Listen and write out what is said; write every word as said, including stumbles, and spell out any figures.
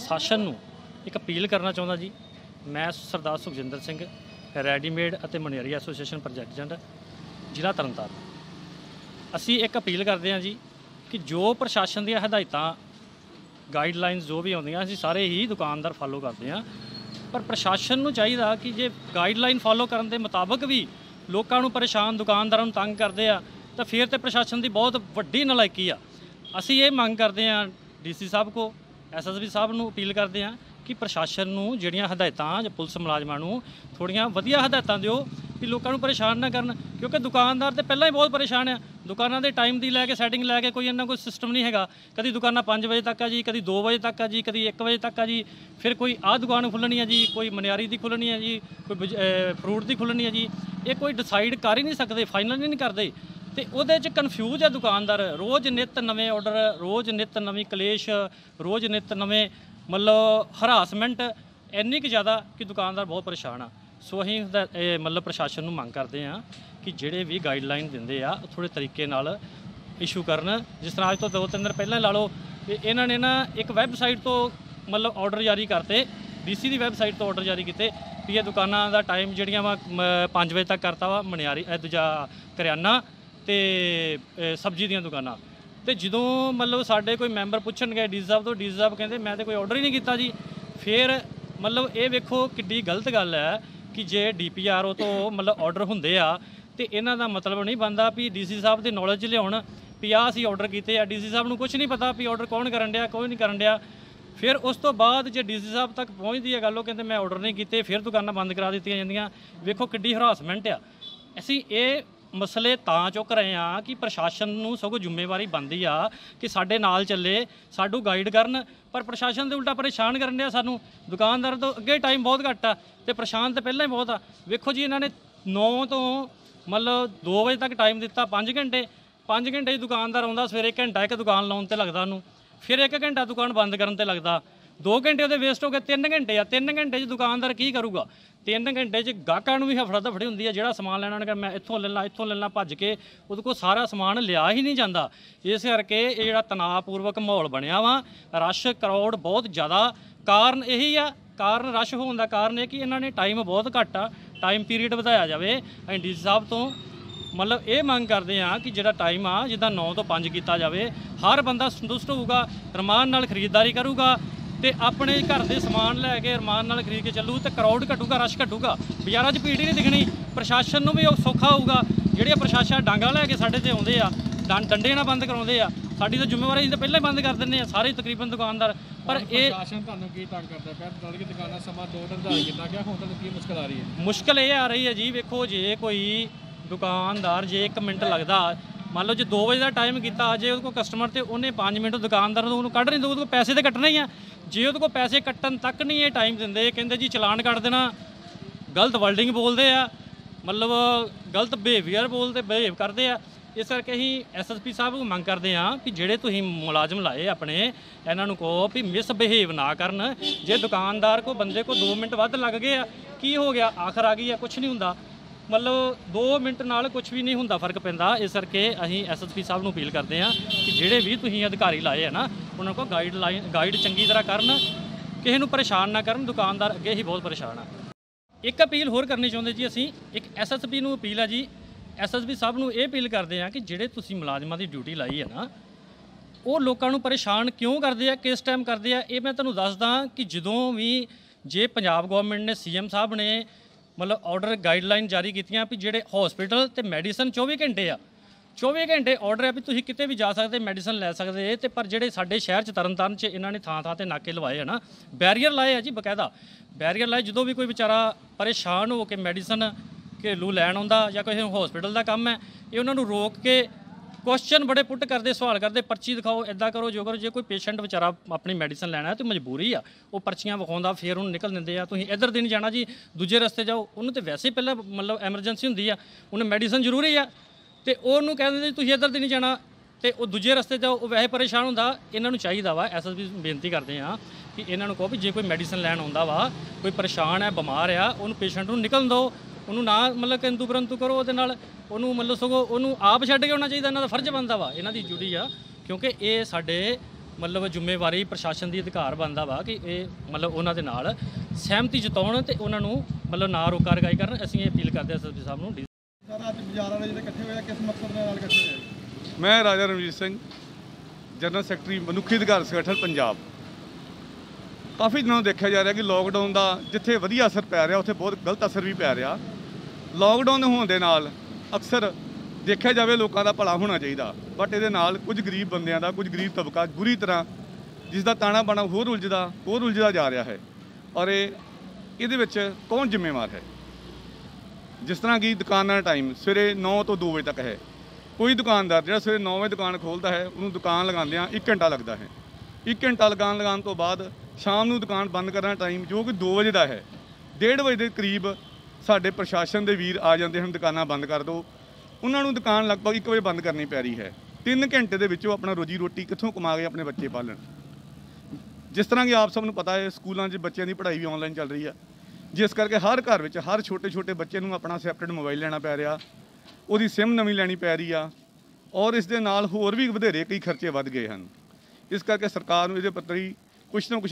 ਪ੍ਰਸ਼ਾਸਨ ਨੂੰ ਇੱਕ ਅਪੀਲ ਕਰਨਾ ਚਾਹੁੰਦਾ ਜੀ। ਮੈਂ ਸਰਦਾਰ ਸੁਖਜਿੰਦਰ ਸਿੰਘ ਰੈਡੀਮੇਡ ਅਤੇ ਮਨਿਆਰੀ ਐਸੋਸੀਏਸ਼ਨ ਪ੍ਰੈਜ਼ੀਡੈਂਟ ਜ਼ਿਲ੍ਹਾ ਤਰਨਤਾਰਨ। ਅਸੀਂ ਇੱਕ ਅਪੀਲ ਕਰਦੇ ਹਾਂ ਜੀ ਕਿ ਜੋ ਪ੍ਰਸ਼ਾਸਨ ਦੀਆਂ ਹਦਾਇਤਾਂ ਗਾਈਡਲਾਈਨਸ ਜੋ ਵੀ ਆਉਂਦੀਆਂ ਅਸੀਂ ਸਾਰੇ ਹੀ ਦੁਕਾਨਦਾਰ ਫਾਲੋ ਕਰਦੇ ਹਾਂ, ਪਰ ਪ੍ਰਸ਼ਾਸਨ ਨੂੰ ਚਾਹੀਦਾ ਕਿ ਜੇ ਗਾਈਡਲਾਈਨ ਫਾਲੋ ਕਰਨ ਦੇ ਮੁਤਾਬਕ ਵੀ ਲੋਕਾਂ ਨੂੰ ਪਰੇਸ਼ਾਨ ਦੁਕਾਨਦਾਰਾਂ ਨੂੰ ਤੰਗ ਕਰਦੇ ਆ ਤਾਂ ਫਿਰ ਤੇ ਪ੍ਰਸ਼ਾਸਨ ਦੀ ਬਹੁਤ ਵੱਡੀ ਨਲਾਇਕੀ ਆ। ਅਸੀਂ ਇਹ ਮੰਗ ਕਰਦੇ ਹਾਂ ਡੀ ਸੀ ਸਾਹਿਬ ਕੋ, ਐਸ ਐਸ ਪੀ ਸਾਹਿਬ ਨੂੰ ਅਪੀਲ ਕਰਦੇ ਹਾਂ ਕਿ ਪ੍ਰਸ਼ਾਸਨ ਨੂੰ ਜਿਹੜੀਆਂ ਹਦਾਇਤਾਂ ਜਾਂ ਪੁਲਿਸ ਮੁਲਾਜ਼ਮਾਂ ਨੂੰ ਥੋੜ੍ਹੀਆਂ ਵਧੀਆ ਹਦਾਇਤਾਂ ਦਿਓ ਕਿ ਲੋਕਾਂ ਨੂੰ ਪਰੇਸ਼ਾਨ ਨਾ ਕਰਨ, ਕਿਉਂਕਿ ਦੁਕਾਨਦਾਰ ਤਾਂ ਪਹਿਲਾਂ ਹੀ ਬਹੁਤ ਪਰੇਸ਼ਾਨ ਆ। ਦੁਕਾਨਾਂ ਦੇ ਟਾਈਮ ਦੀ ਲੈ ਕੇ ਸੈਟਿੰਗ ਲੈ ਕੇ ਕੋਈ ਇਹਨਾਂ ਕੋਈ ਸਿਸਟਮ ਨਹੀਂ ਹੈਗਾ। ਕਦੀ ਦੁਕਾਨਾਂ ਪੰਜ ਵਜੇ ਤੱਕ ਆ ਜੀ, ਕਦੀ ਦੋ ਵਜੇ ਤੱਕ ਆ ਜੀ, ਕਦੀ ਇੱਕ ਵਜੇ ਤੱਕ ਆ ਜੀ, ਫਿਰ ਕੋਈ ਆਹ ਦੁਕਾਨ ਖੁੱਲ੍ਹਣੀ ਹੈ ਜੀ, ਕੋਈ ਮਨਿਆਰੀ ਦੀ ਖੁੱਲ੍ਹਣੀ ਹੈ ਜੀ, ਕੋਈ ਫਰੂਟ ਦੀ ਖੁੱਲ੍ਹਣੀ ਹੈ ਜੀ। ਇਹ ਕੋਈ ਡਿਸਾਈਡ ਕਰ ਹੀ ਨਹੀਂ ਸਕਦੇ, ਫਾਈਨਲ ਹੀ ਨਹੀਂ ਕਰਦੇ ਤੇ ਉਹਦੇ 'ਚ ਕਨਫਿਊਜ਼ ਹੈ ਦੁਕਾਨਦਾਰ। ਰੋਜ਼ ਨਿੱਤ ਨਵੇਂ ਆਰਡਰ, ਰੋਜ਼ ਨਿੱਤ ਨਵੀਂ ਕਲੇਸ਼, ਰੋਜ਼ ਨਿੱਤ ਨਵੇਂ ਮਤਲਬ ਹਰਾਸਮੈਂਟ ਇੰਨੀ ਕੁ ਜ਼ਿਆਦਾ ਕਿ ਦੁਕਾਨਦਾਰ ਬਹੁਤ ਪਰੇਸ਼ਾਨ ਆ। ਸੋ ਅਸੀਂ ਇਹ ਮਤਲਬ ਪ੍ਰਸ਼ਾਸਨ ਨੂੰ ਮੰਗ ਕਰਦੇ ਹਾਂ ਕਿ ਜਿਹੜੇ ਵੀ ਗਾਈਡਲਾਈਨ ਦਿੰਦੇ ਆ ਥੋੜ੍ਹੇ ਤਰੀਕੇ ਨਾਲ ਇਸ਼ੂ ਕਰਨ। ਜਿਸ ਤਰ੍ਹਾਂ ਅੱਜ ਤੋਂ ਦੋ ਤਿੰਨ ਦਿਨ ਪਹਿਲਾਂ ਲਾ ਲਓ ਇਹਨਾਂ ਨੇ ਨਾ ਇੱਕ ਵੈੱਬਸਾਈਟ ਤੋਂ ਮਤਲਬ ਆਰਡਰ ਜਾਰੀ ਕਰਤੇ, ਡੀ ਸੀ ਦੀ ਵੈੱਬਸਾਈਟ ਤੋਂ ਆਰਡਰ ਜਾਰੀ ਕੀਤੇ ਵੀ ਇਹ ਦੁਕਾਨਾਂ ਦਾ ਟਾਈਮ ਜਿਹੜੀਆਂ ਵਾ ਪੰਜ ਵਜੇ ਤੱਕ ਕਰਤਾ ਵਾ, ਮਨਿਆਰੀ ਦੂਜਾ ਕਰਿਆਨਾ ਅਤੇ ਸਬਜ਼ੀ ਦੀਆਂ ਦੁਕਾਨਾਂ। ਅਤੇ ਜਦੋਂ ਮਤਲਬ ਸਾਡੇ ਕੋਈ ਮੈਂਬਰ ਪੁੱਛਣਗੇ ਡੀ ਸੀ ਸਾਹਿਬ ਤੋਂ, ਡੀ ਸੀ ਸਾਹਿਬ ਕਹਿੰਦੇ ਮੈਂ ਤਾਂ ਕੋਈ ਆਰਡਰ ਹੀ ਨਹੀਂ ਕੀਤਾ ਜੀ। ਫਿਰ ਮਤਲਬ ਇਹ ਵੇਖੋ ਕਿੱਡੀ ਗਲਤ ਗੱਲ ਹੈ ਕਿ ਜੇ ਡੀ ਪੀ ਆਰ ਓ ਤੋਂ ਮਤਲਬ ਆਰਡਰ ਹੁੰਦੇ ਆ ਅਤੇ ਇਹਨਾਂ ਦਾ ਮਤਲਬ ਨਹੀਂ ਬਣਦਾ ਵੀ ਡੀ ਸੀ ਸਾਹਿਬ ਦੇ ਨੌਲੇਜ 'ਚ ਲਿਆਉਣ ਵੀ ਆਹ ਅਸੀਂ ਆਰਡਰ ਕੀਤੇ ਆ। ਡੀ ਸੀ ਸਾਹਿਬ ਨੂੰ ਕੁਛ ਨਹੀਂ ਪਤਾ ਵੀ ਆਰਡਰ ਕੌਣ ਕਰਨ ਡਿਆ, ਕੋਈ ਨਹੀਂ ਕਰਨ ਡਿਆ। ਫਿਰ ਉਸ ਤੋਂ ਬਾਅਦ ਜੇ ਡੀ ਸੀ ਸਾਹਿਬ ਤੱਕ ਪਹੁੰਚਦੀ ਹੈ ਗੱਲ, ਉਹ ਕਹਿੰਦੇ ਮੈਂ ਆਰਡਰ ਨਹੀਂ ਕੀਤੇ, ਫਿਰ ਦੁਕਾਨਾਂ ਬੰਦ ਕਰਾ ਦਿੱਤੀਆਂ ਜਾਂਦੀਆਂ। ਵੇਖੋ ਕਿੱਡੀ ਹਰਾਸਮੈਂਟ ਆ। ਅਸੀਂ ਇਹ ਮਸਲੇ ਤਾਂ ਚੁੱਕ ਰਹੇ ਹਾਂ ਕਿ ਪ੍ਰਸ਼ਾਸਨ ਨੂੰ ਸਗੋਂ ਜ਼ਿੰਮੇਵਾਰੀ ਬਣਦੀ ਆ ਕਿ ਸਾਡੇ ਨਾਲ ਚੱਲੇ, ਸਾਨੂੰ ਗਾਈਡ ਕਰਨ, ਪਰ ਪ੍ਰਸ਼ਾਸਨ ਦੇ ਉਲਟਾ ਪਰੇਸ਼ਾਨ ਕਰਨ ਡਿਆ ਸਾਨੂੰ। ਦੁਕਾਨਦਾਰ ਤੋਂ ਅੱਗੇ ਟਾਈਮ ਬਹੁਤ ਘੱਟ ਆ ਅਤੇ ਪਰੇਸ਼ਾਨ ਤਾਂ ਪਹਿਲਾਂ ਹੀ ਬਹੁਤ ਆ। ਵੇਖੋ ਜੀ ਇਹਨਾਂ ਨੇ ਨੌ ਤੋਂ ਮਤਲਬ ਦੋ ਵਜੇ ਤੱਕ ਟਾਈਮ ਦਿੱਤਾ, ਪੰਜ ਘੰਟੇ ਪੰਜ ਘੰਟੇ 'ਚ ਦੁਕਾਨਦਾਰ ਆਉਂਦਾ। ਸਵੇਰੇ ਘੰਟਾ ਇੱਕ ਦੁਕਾਨ ਲਾਉਣ 'ਤੇ ਲੱਗਦਾ ਉਹਨੂੰ, ਫਿਰ ਇੱਕ ਘੰਟਾ ਦੁਕਾਨ ਬੰਦ ਕਰਨ 'ਤੇ ਲੱਗਦਾ, ਦੋ ਘੰਟੇ ਉਹਦੇ ਵੇਸਟ ਹੋ ਗਏ। ਤਿੰਨ ਘੰਟੇ ਆ, ਤਿੰਨ ਘੰਟੇ 'ਚ ਦੁਕਾਨਦਾਰ ਕੀ ਕਰੂਗਾ? ਤਿੰਨ ਘੰਟੇ 'ਚ ਗਾਹਕਾਂ ਨੂੰ ਵੀ ਹਫੜਾ ਦਫੜੀ ਹੁੰਦੀ ਹੈ। ਜਿਹੜਾ ਸਮਾਨ ਲੈਣਾ ਉਹਨੇ ਮੈਂ ਇੱਥੋਂ ਲੈ ਲਾਂ ਇੱਥੋਂ ਲੈ ਲਾਂ ਭੱਜ ਕੇ, ਉਹਦੇ ਕੋਲ ਸਾਰਾ ਸਮਾਨ ਲਿਆ ਹੀ ਨਹੀਂ ਜਾਂਦਾ। ਇਸ ਕਰਕੇ ਇਹ ਜਿਹੜਾ ਤਣਾਅਪੂਰਵਕ ਮਾਹੌਲ ਬਣਿਆ ਵਾ, ਰਸ਼ ਕਰਾਊਡ ਬਹੁਤ ਜ਼ਿਆਦਾ, ਕਾਰਨ ਇਹੀ ਆ। ਕਾਰਨ ਰਸ਼ ਹੋਣ ਦਾ ਕਾਰਨ ਇਹ ਕਿ ਇਹਨਾਂ ਨੇ ਟਾਈਮ ਬਹੁਤ ਘੱਟ ਆ, ਟਾਈਮ ਪੀਰੀਅਡ ਵਧਾਇਆ ਜਾਵੇ। ਅਸੀਂ ਡੀ ਸੀ ਸਾਹਿਬ ਤੋਂ ਮਤਲਬ ਇਹ ਮੰਗ ਕਰਦੇ ਹਾਂ ਕਿ ਜਿਹੜਾ ਟਾਈਮ ਆ ਜਿੱਦਾਂ ਨੌ ਤੋਂ ਪੰਜ ਕੀਤਾ ਜਾਵੇ। ਹਰ ਬੰਦਾ ਸੰਤੁਸ਼ਟ ਹੋਊਗਾ, ਰਮਾਨ ਨਾਲ ਖਰੀਦਦਾਰੀ ਕਰੂਗਾ ਅਤੇ ਆਪਣੇ ਘਰ ਦੇ ਸਮਾਨ ਲੈ ਕੇ ਰਮਾਨ ਨਾਲ ਖਰੀਦ ਕੇ ਚੱਲੂ ਅਤੇ ਕਰਾਊਡ ਘਟੂਗਾ, ਰਸ਼ ਘਟੂਗਾ, ਬਾਜ਼ਾਰਾਂ 'ਚ ਭੀੜ ਹੀ ਨਹੀਂ ਦਿਖਣੀ। ਪ੍ਰਸ਼ਾਸਨ ਨੂੰ ਵੀ ਉਹ ਸੌਖਾ ਹੋਊਗਾ। ਜਿਹੜੇ ਪ੍ਰਸ਼ਾਸਨ ਡਾਂਗਾ ਲੈ ਕੇ ਸਾਡੇ 'ਤੇ ਆਉਂਦੇ ਆ, ਡੰਡੇ ਨਾਲ ਬੰਦ ਕਰਾਉਂਦੇ ਆ, ਸਾਡੀ ਤਾਂ ਜ਼ਿੰਮੇਵਾਰੀ ਅਸੀਂ ਤਾਂ ਪਹਿਲਾਂ ਹੀ ਬੰਦ ਕਰ ਦਿੰਦੇ ਆ ਸਾਰੇ ਤਕਰੀਬਨ ਦੁਕਾਨਦਾਰ। ਪਰ ਇਹ ਪ੍ਰਸ਼ਾਸਨ ਤੁਹਾਨੂੰ ਕੀ ਤੰਗ ਕਰਦਾ ਪਿਆ? ਨਾਲ ਕਿ ਦੁਕਾਨਾਂ ਸਮਾਂ ਦੋ ਨਿਰਧਾਰਿਤ ਕੀਤਾ ਗਿਆ, ਹੁਣ ਤੁਹਾਨੂੰ ਕੀ ਮੁਸ਼ਕਿਲ ਆ ਰਹੀ ਹੈ? ਮੁਸ਼ਕਿਲ ਇਹ ਆ ਰਹੀ ਹੈ ਜੀ, ਵੇਖੋ ਜੇ ਕੋਈ ਦੁਕਾਨਦਾਰ ਜੇ ਇੱਕ ਮਿੰਟ ਲੱਗਦਾ, ਮੰਨ ਲਓ ਜੇ ਦੋ ਵਜੇ ਦਾ ਟਾਈਮ ਕੀਤਾ, ਜੇ ਉਹਦੇ ਕੋਲ ਕਸਟਮਰ ਤੇ ਉਹਨੇ ਪੰਜ ਮਿੰਟ ਦੁਕਾਨਦਾਰ ਨੂੰ ਉਹਨੂੰ ਕੱਢ ਨਹੀਂ ਦੋ, ਉਹਦੇ ਕੋਲ ਪੈਸੇ ਤਾਂ ਕੱਟਣੇ ਹੀ ਆ। ਜੇ ਉਹਦੇ ਕੋਲ ਪੈਸੇ ਕੱਟਣ ਤੱਕ ਨਹੀਂ ਇਹ ਟਾਈਮ ਦਿੰਦੇ, ਕਹਿੰਦੇ ਜੀ ਚਲਾਨ ਕੱਟ ਦੇਣਾ, ਗਲਤ ਵਰਡਿੰਗ ਬੋਲਦੇ ਆ, ਮਤਲਬ ਗਲਤ ਬਿਹੇਵੀਅਰ ਬੋਲਦੇ ਬਿਹੇਵ ਕਰਦੇ ਆ। ਇਸ ਕਰਕੇ ਅਸੀਂ ਐਸ ਐਸ ਪੀ ਸਾਹਿਬ ਨੂੰ ਮੰਗ ਕਰਦੇ ਹਾਂ ਕਿ ਜਿਹੜੇ ਤੁਸੀਂ ਮੁਲਾਜ਼ਮ ਲਾਏ ਆਪਣੇ, ਇਹਨਾਂ ਨੂੰ ਕਹੋ ਵੀ ਮਿਸਬਿਹੇਵ ਨਾ ਕਰਨ। ਜੇ ਦੁਕਾਨਦਾਰ ਕੋ ਬੰਦੇ ਕੋ ਦੋ ਮਿੰਟ ਵੱਧ ਲੱਗ ਗਏ ਆ, ਕੀ ਹੋ ਗਿਆ? ਆਖਰ ਆ ਗਈ ਆ, ਕੁਛ ਨਹੀਂ ਹੁੰਦਾ। ਮਤਲਬ ਦੋ ਮਿੰਟ ਨਾਲ ਕੁਛ ਵੀ ਨਹੀਂ ਹੁੰਦਾ, ਫਰਕ ਪੈਂਦਾ। ਇਸ ਕਰਕੇ ਅਸੀਂ ਐਸ ਐਸ ਪੀ ਸਾਹਿਬ ਨੂੰ ਅਪੀਲ ਕਰਦੇ ਹਾਂ ਕਿ ਜਿਹੜੇ ਵੀ ਤੁਸੀਂ ਅਧਿਕਾਰੀ ਲਾਏ ਆ ਨਾ, ਉਹਨਾਂ ਕੋਲ ਗਾਈਡਲਾਈਨ ਗਾਈਡ ਚੰਗੀ ਤਰ੍ਹਾਂ ਕਰਨ, ਕਿਸੇ ਨੂੰ ਪਰੇਸ਼ਾਨ ਨਾ ਕਰਨ। ਦੁਕਾਨਦਾਰ ਅੱਗੇ ਹੀ ਬਹੁਤ ਪਰੇਸ਼ਾਨ ਆ। ਇੱਕ ਅਪੀਲ ਹੋਰ ਕਰਨੀ ਚਾਹੁੰਦੇ ਜੀ ਅਸੀਂ, ਇੱਕ ਐਸ ਐਸ ਪੀ ਨੂੰ ਅਪੀਲ ਆ ਜੀ, ਐਸ ਐਸ ਪੀ ਸਾਹਿਬ ਨੂੰ ਇਹ ਅਪੀਲ ਕਰਦੇ ਹਾਂ ਕਿ ਜਿਹੜੇ ਤੁਸੀਂ ਮੁਲਾਜ਼ਮਾਂ ਦੀ ਡਿਊਟੀ ਲਾਈ ਹੈ ਨਾ, ਉਹ ਲੋਕਾਂ ਨੂੰ ਪਰੇਸ਼ਾਨ ਕਿਉਂ ਕਰਦੇ ਆ, ਕਿਸ ਟਾਈਮ ਕਰਦੇ ਆ, ਇਹ ਮੈਂ ਤੁਹਾਨੂੰ ਦੱਸਦਾ ਕਿ ਜਦੋਂ ਵੀ ਜੇ ਪੰਜਾਬ ਗੌਰਮੈਂਟ ਨੇ, ਸੀ ਐਮ ਸਾਹਿਬ ਨੇ ਮਤਲਬ ਆਰਡਰ ਗਾਈਡਲਾਈਨ ਜਾਰੀ ਕੀਤੀਆਂ ਵੀ ਜਿਹੜੇ ਹੌਸਪੀਟਲ ਅਤੇ ਮੈਡੀਸਨ ਚੌਵੀ ਘੰਟੇ ਆ, ਚੌਵੀ ਘੰਟੇ ਆਰਡਰ ਹੈ ਵੀ ਤੁਸੀਂ ਕਿਤੇ ਵੀ ਜਾ ਸਕਦੇ, ਮੈਡੀਸਨ ਲੈ ਸਕਦੇ। ਅਤੇ ਪਰ ਜਿਹੜੇ ਸਾਡੇ ਸ਼ਹਿਰ 'ਚ ਤਰਨਤਾਰਨ 'ਚ ਇਹਨਾਂ ਨੇ ਥਾਂ ਥਾਂ 'ਤੇ ਨਾਕੇ ਲਵਾਏ ਆ ਨਾ, ਬੈਰੀਅਰ ਲਾਏ ਆ ਜੀ, ਬਕਾਇਦਾ ਬੈਰੀਅਰ ਲਾਏ। ਜਦੋਂ ਵੀ ਕੋਈ ਵਿਚਾਰਾ ਪਰੇਸ਼ਾਨ ਹੋ ਕੇ ਮੈਡੀਸਨ ਘਰੇਲੂ ਲੈਣ ਆਉਂਦਾ ਜਾਂ ਕਿਸੇ ਨੂੰ ਹੌਸਪੀਟਲ ਦਾ ਕੰਮ ਹੈ, ਇਹ ਉਹਨਾਂ ਨੂੰ ਰੋਕ ਕੇ ਕੁਐਸਚਨ ਬੜੇ ਪੁੱਟ ਕਰਦੇ, ਸਵਾਲ ਕਰਦੇ, ਪਰਚੀ ਦਿਖਾਓ, ਇੱਦਾਂ ਕਰੋ, ਜੋ ਕਰੋ। ਜੇ ਕੋਈ ਪੇਸ਼ੈਂਟ ਵਿਚਾਰਾ ਆਪਣੀ ਮੈਡੀਸਨ ਲੈਣਾ ਤਾਂ ਮਜਬੂਰੀ ਆ, ਉਹ ਪਰਚੀਆਂ ਵਿਖਾਉਂਦਾ, ਫਿਰ ਉਹਨੂੰ ਨਿਕਲ ਦਿੰਦੇ ਆ। ਤੁਸੀਂ ਇੱਧਰ ਦੀ ਨਹੀਂ ਜਾਣਾ ਜੀ, ਦੂਜੇ ਰਸਤੇ ਜਾਓ। ਉਹਨੂੰ ਤਾਂ ਵੈਸੇ ਪਹਿਲਾਂ ਮਤਲਬ ਐਮਰਜੈਂਸੀ ਹੁੰਦੀ ਆ, ਉਹਨੇ ਮੈਡੀਸਨ ਜ਼ਰੂਰੀ ਆ, ਅਤੇ ਉਹਨੂੰ ਕਹਿੰਦੇ ਜੀ ਤੁਸੀਂ ਇੱਧਰ ਦੀ ਨਹੀਂ ਜਾਣਾ, ਅਤੇ ਉਹ ਦੂਜੇ ਰਸਤੇ ਜਾਓ। ਉਹ ਵੈਸੇ ਪਰੇਸ਼ਾਨ ਹੁੰਦਾ। ਇਹਨਾਂ ਨੂੰ ਚਾਹੀਦਾ ਵਾ, ਐਸ ਐਸ ਪੀ ਬੇਨਤੀ ਕਰਦੇ ਹਾਂ ਕਿ ਇਹਨਾਂ ਨੂੰ ਕਹੋ ਵੀ ਜੇ ਕੋਈ ਮੈਡੀਸਨ ਲੈਣ ਆਉਂਦਾ ਵਾ, ਕੋਈ ਪਰੇਸ਼ਾਨ ਹੈ, ਬਿਮਾਰ ਆ, ਉਹਨੂੰ ਪੇਸ਼ੈਂਟ ਨੂੰ ਨਿਕਲਣ ਦਿਓ, ਉਹਨੂੰ ਨਾ ਮਤਲਬ ਕਿੰਤੂ ਪਰੰਤੂ ਕਰੋ ਉਹਦੇ ਨਾਲ, ਉਹਨੂੰ ਮਤਲਬ ਸਗੋਂ ਉਹਨੂੰ ਆਪ ਛੱਡ ਕੇ ਆਉਣਾ ਚਾਹੀਦਾ। ਇਹਨਾਂ ਦਾ ਫਰਜ਼ ਬਣਦਾ ਵਾ, ਇਹਨਾਂ ਦੀ ਡਿਊਟੀ ਆ, ਕਿਉਂਕਿ ਇਹ ਸਾਡੇ ਮਤਲਬ ਜ਼ਿੰਮੇਵਾਰੀ ਪ੍ਰਸ਼ਾਸਨ ਦੀ ਅਧਿਕਾਰ ਬਣਦਾ ਵਾ ਕਿ ਇਹ ਮਤਲਬ ਉਹਨਾਂ ਦੇ ਨਾਲ ਸਹਿਮਤੀ ਜਤਾਉਣ ਤੇ ਉਹਨਾਂ ਨੂੰ ਮਤਲਬ ਨਾ ਰੋਕਾ ਰਗਾਈ ਕਰਨ। ਅਸੀਂ ਇਹ ਅਪੀਲ ਕਰਦੇ ਹਾਂ ਐਸ ਐਸ ਪੀ ਸਾਹਿਬ ਨੂੰ। ਸਰ ਅੱਜ ਬਾਜ਼ਾਰ ਵਾਲੇ ਜਿਹੜੇ ਇਕੱਠੇ ਹੋਏ ਆ ਕਿਸ ਮਕਸਦ ਦੇ ਨਾਲ ਇਕੱਠੇ ਹੋਏ ਆ? ਮੈਂ ਰਾਜਾ ਰਣਜੀਤ ਸਿੰਘ, ਜਨਰਲ ਸੈਕਟਰੀ ਮਨੁੱਖੀ ਅਧਿਕਾਰ ਸੰਗਠਨ ਪੰਜਾਬ। ਕਾਫੀ ਦਿਨਾਂ ਤੋਂ ਦੇਖਿਆ ਜਾ ਰਿਹਾ ਕਿ ਲੋਕਡਾਊਨ ਦਾ ਜਿੱਥੇ ਵਧੀਆ ਅਸਰ ਪੈ ਰਿਹਾ ਉੱਥੇ ਬਹੁਤ ਗਲਤ ਅਸਰ ਵੀ ਪੈ ਰਿਹਾ। ਲੋਕਡਾਊਨ ਹੋਣ ਦੇ ਨਾਲ ਅਕਸਰ ਦੇਖਿਆ ਜਾਵੇ ਲੋਕਾਂ ਦਾ ਭਲਾ ਹੋਣਾ ਚਾਹੀਦਾ, ਬਟ ਇਹਦੇ ਨਾਲ ਕੁਝ ਗਰੀਬ ਬੰਦਿਆਂ ਦਾ, ਕੁਝ ਗਰੀਬ ਤਬਕਾ ਬੁਰੀ ਤਰ੍ਹਾਂ ਜਿਸ ਦਾ ਤਾਣਾ ਬਾਣਾ ਹੋਰ ਉਲਝਦਾ ਹੋਰ ਉਲਝਦਾ ਜਾ ਰਿਹਾ ਹੈ। ਔਰ ਇਹ ਇਹਦੇ ਵਿੱਚ ਕੌਣ ਜ਼ਿੰਮੇਵਾਰ ਹੈ? ਜਿਸ ਤਰ੍ਹਾਂ ਕਿ ਦੁਕਾਨਾਂ ਦਾ ਟਾਈਮ ਸਵੇਰੇ ਨੌ ਤੋਂ ਦੋ ਵਜੇ ਤੱਕ ਹੈ। ਕੋਈ ਦੁਕਾਨਦਾਰ ਜਿਹੜਾ ਸਵੇਰੇ ਨੌ ਵਜੇ ਦੁਕਾਨ ਖੋਲ੍ਹਦਾ ਹੈ ਉਹਨੂੰ ਦੁਕਾਨ ਲਗਾਉਂਦਿਆਂ ਇੱਕ ਘੰਟਾ ਲੱਗਦਾ ਹੈ। ਇੱਕ ਘੰਟਾ ਲਗਾਉਣ ਲਗਾਉਣ ਤੋਂ ਬਾਅਦ ਸ਼ਾਮ ਨੂੰ ਦੁਕਾਨ ਬੰਦ ਕਰਨ ਦਾ ਟਾਈਮ ਜੋ ਕਿ ਦੋ ਵਜੇ ਦਾ ਹੈ, ਡੇਢ ਵਜੇ ਦੇ ਕਰੀਬ ਸਾਡੇ ਪ੍ਰਸ਼ਾਸਨ ਦੇ ਵੀਰ ਆ ਜਾਂਦੇ ਹਨ, ਦੁਕਾਨਾਂ ਬੰਦ ਕਰ ਦਿਓ। ਉਹਨਾਂ ਨੂੰ ਦੁਕਾਨ ਲਗਭਗ ਇੱਕ ਵਜੇ ਬੰਦ ਕਰਨੀ ਪੈ ਰਹੀ ਹੈ। ਤਿੰਨ ਘੰਟੇ ਦੇ ਵਿੱਚ ਉਹ ਆਪਣਾ ਰੋਜੀ ਰੋਟੀ ਕਿੱਥੋਂ ਕਮਾ ਕੇ ਆਪਣੇ ਬੱਚੇ ਪਾਲਣ। ਜਿਸ ਤਰ੍ਹਾਂ ਕਿ ਆਪ ਸਭ ਨੂੰ ਪਤਾ ਹੈ ਸਕੂਲਾਂ 'ਚ ਬੱਚਿਆਂ ਦੀ ਪੜ੍ਹਾਈ ਵੀ ਆਨਲਾਈਨ ਚੱਲ ਰਹੀ ਆ, ਜਿਸ ਕਰਕੇ ਹਰ ਘਰ ਵਿੱਚ ਹਰ ਛੋਟੇ ਛੋਟੇ ਬੱਚੇ ਨੂੰ ਆਪਣਾ ਸੈਪਰੇਟ ਮੋਬਾਈਲ ਲੈਣਾ ਪੈ ਰਿਹਾ, ਉਹਦੀ ਸਿਮ ਨਵੀਂ ਲੈਣੀ ਪੈ ਰਹੀ ਆ, ਔਰ ਇਸ ਦੇ ਨਾਲ ਹੋਰ ਵੀ ਵਧੇਰੇ ਕਈ ਖਰਚੇ ਵੱਧ ਗਏ ਹਨ। ਇਸ ਕਰਕੇ ਸਰਕਾਰ ਨੂੰ ਇਹਦੇ ਪ੍ਰਤੀ ਕੁਛ ਨਾ ਕੁਛ